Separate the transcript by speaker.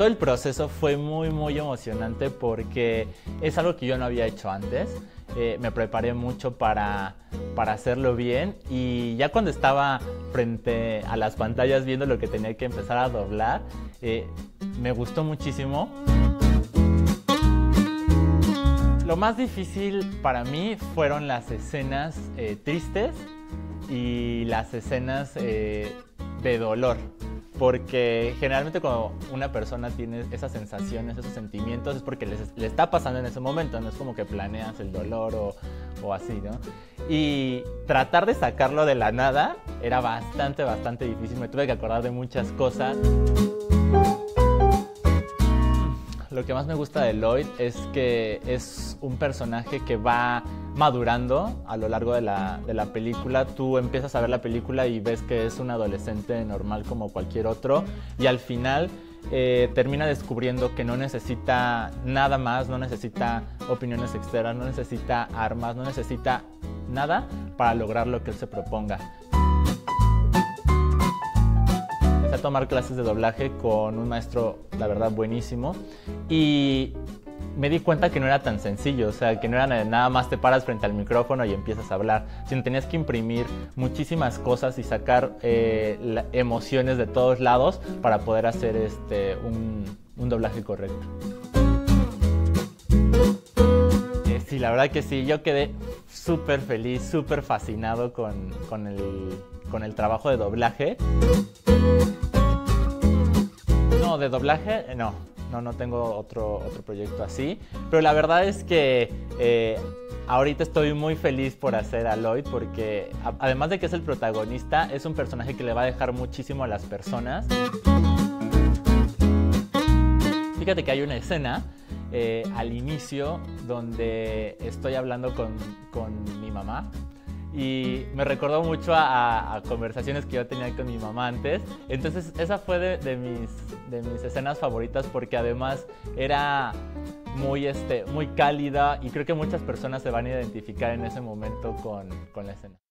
Speaker 1: todo el proceso fue muy emocionante porque es algo que yo no había hecho antes. Me preparé mucho para hacerlo bien y ya cuando estaba frente a las pantallas viendo lo que tenía que empezar a doblar, me gustó muchísimo. Lo más difícil para mí fueron las escenas tristes y las escenas de dolor, porque generalmente cuando una persona tiene esas sensaciones, esos sentimientos, es porque le está pasando en ese momento, no es como que planeas el dolor o así, ¿no? Y tratar de sacarlo de la nada era bastante difícil, me tuve que acordar de muchas cosas. Lo que más me gusta de Lloyd es que es un personaje que va madurando a lo largo de la película. Tú empiezas a ver la película y ves que es un adolescente normal como cualquier otro y al final termina descubriendo que no necesita nada más, no necesita opiniones externas, no necesita armas, no necesita nada para lograr lo que él se proponga. A tomar clases de doblaje con un maestro, la verdad, buenísimo, y me di cuenta que no era tan sencillo, o sea, que no era nada más te paras frente al micrófono y empiezas a hablar, sino tenías que imprimir muchísimas cosas y sacar emociones de todos lados para poder hacer un doblaje correcto. Sí, la verdad que sí, yo quedé súper feliz, súper fascinado con el trabajo de doblaje. No, de doblaje no tengo otro proyecto así, pero la verdad es que ahorita estoy muy feliz por hacer a Lloyd porque además de que es el protagonista, es un personaje que le va a dejar muchísimo a las personas. Fíjate que hay una escena al inicio donde estoy hablando con mi mamá y me recordó mucho a conversaciones que yo tenía con mi mamá antes. Entonces esa fue de mis escenas favoritas porque además era muy cálida y creo que muchas personas se van a identificar en ese momento con la escena.